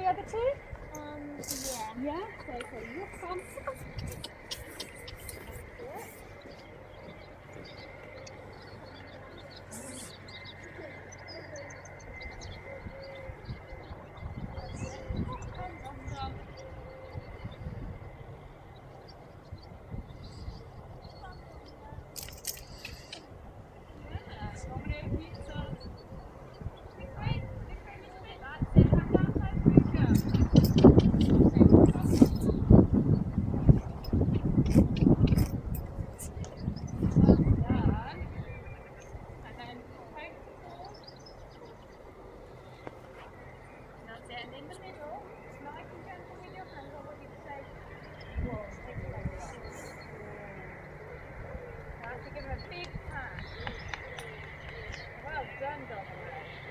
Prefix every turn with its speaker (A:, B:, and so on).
A: other two?
B: Yeah.
A: Yeah, so your front.
B: And in the middle, nice and gentle with your hands. I want you to say, whoa, take your legs up. Now to give him a big pat. Well done, Domino.